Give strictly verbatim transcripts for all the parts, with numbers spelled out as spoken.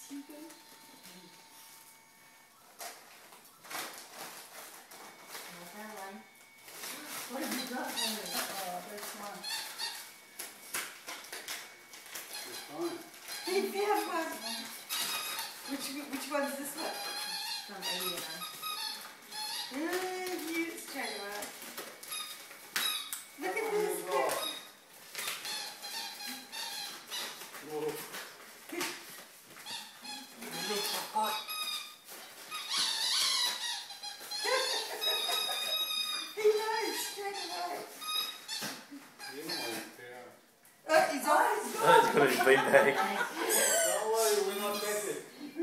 Hugo. What have you got, Henry? Oh, there's one. It's fine. Hey, you have one. Which, which one's this one? From eighty and Uh, you straight away. Look at this. Whoa. He knows straight away. You might care. Oh, he's on. He's got his bean bag. Don't worry, we're not affected.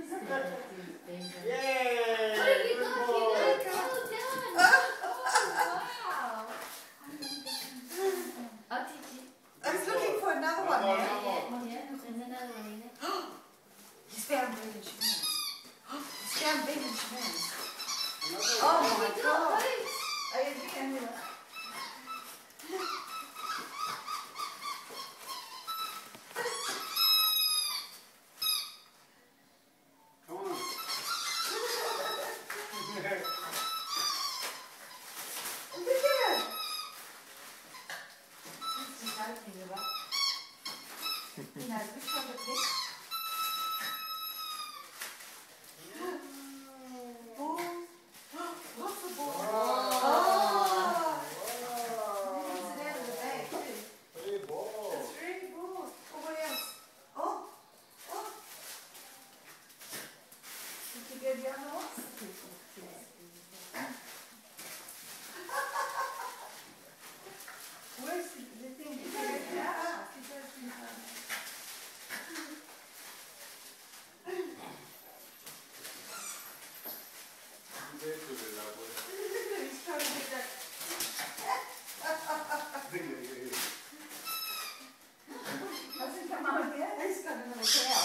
Yay! What have you Good got? boy. You got well done. Oh, wow. Oh, did you? I was looking for another One one more, there. one more. Yeah, yeah. There's another one in there. He's found Ben and Siobhan's. He's found Ben and Siobhan's. Another Oh one. my We got God. both. Oh, you can do that. Come on. Look at it. He's just opening it up. He knows which one to pick. Balls. Lots of balls. Wow. Oh. Wow. He's it out of the bag too. Three balls. That's three balls. Oh, what else? Oh. Oh. Did you get the other ones? Where's the, the thing? Did you get it out? It goes in the- They took it that way. He's trying to get that. Hasn't come out yet? He's got another cow.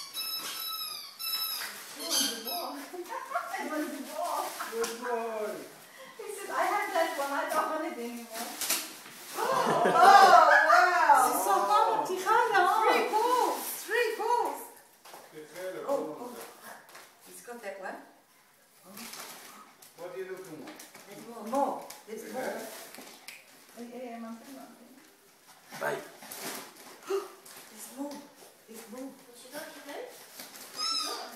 He wants a ball. He wants a ball. Good boy. He said, I had that one, I don't want it anymore. Oh, wow. Three balls. Three balls. Get rid of Oh, all oh. of that. He's got that one. What are you looking for? There's more. More. There's more. Yeah. Yeah, yeah, my friend. Bye. There's more. There's more. What you got, Hugo? What you got?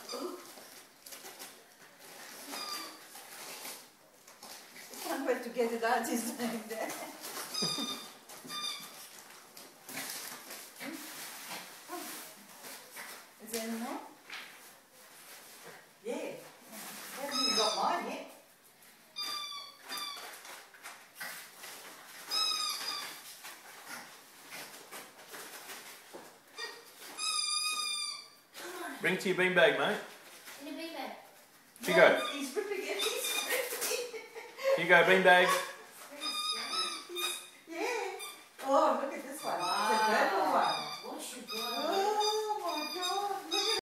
I can't wait to get it out. He's doing that. Is there any more? Yeah. I haven't even got mine yet. Bring to your bean bag, mate. In the big bag. Hugo. No, he's ripping it. He's ripping it. Hugo, bean bag. Yeah. Oh, look at this one.